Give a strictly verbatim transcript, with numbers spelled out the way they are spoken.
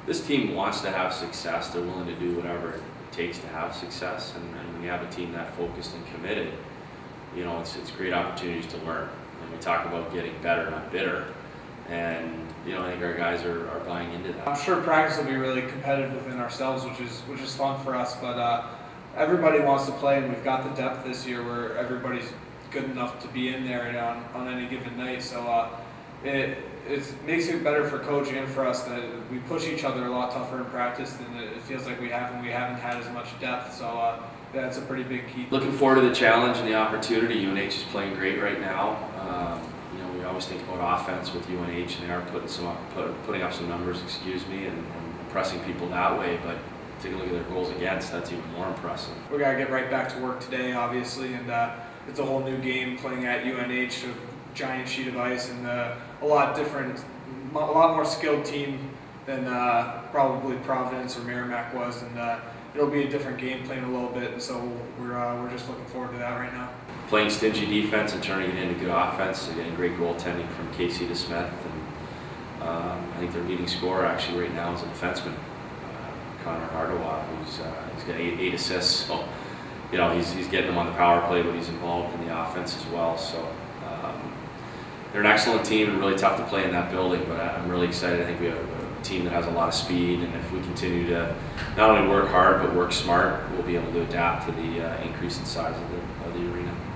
this team wants to have success. They're willing to do whatever it takes to have success, and, and when you have a team that focused and committed, you know, it's, it's great opportunities to learn. And we talk about getting better, not bitter, and you know, I think our guys are, are buying into that. I'm sure practice will be really competitive within ourselves, which is which is fun for us, but uh, everybody wants to play, and we've got the depth this year where everybody's good enough to be in there on, on any given night. So uh, it it makes it better for coach and for us that we push each other a lot tougher in practice than it feels like we have, and we haven't had as much depth. So uh, that's a pretty big key. Looking forward to the challenge and the opportunity. U N H is playing great right now. Um, you know, we always think about offense with U N H, and they are putting some up, put, putting up some numbers, excuse me, and, and impressing people that way. But take a look at their goals against. That's even more impressive. We got to get right back to work today, obviously, and uh, it's a whole new game playing at U N H, a giant sheet of ice, and uh, a lot different, a lot more skilled team than uh, probably Providence or Merrimack was, and uh, it'll be a different game playing a little bit, and so we're uh, we're just looking forward to that right now. Playing stingy defense and turning it into good offense, and getting great goaltending from Casey DeSmith, and um, I think their leading scorer actually right now is a defenseman, uh, Connor Hardawa, who's uh, he's got eight, eight assists. So, you know, he's he's getting them on the power play, but he's involved in the offense as well. So um, they're an excellent team and really tough to play in that building. But I'm really excited. I think we have a team that has a lot of speed, and if we continue to not only work hard but work smart, we'll be able to adapt to the uh, increase in size of the, of the arena.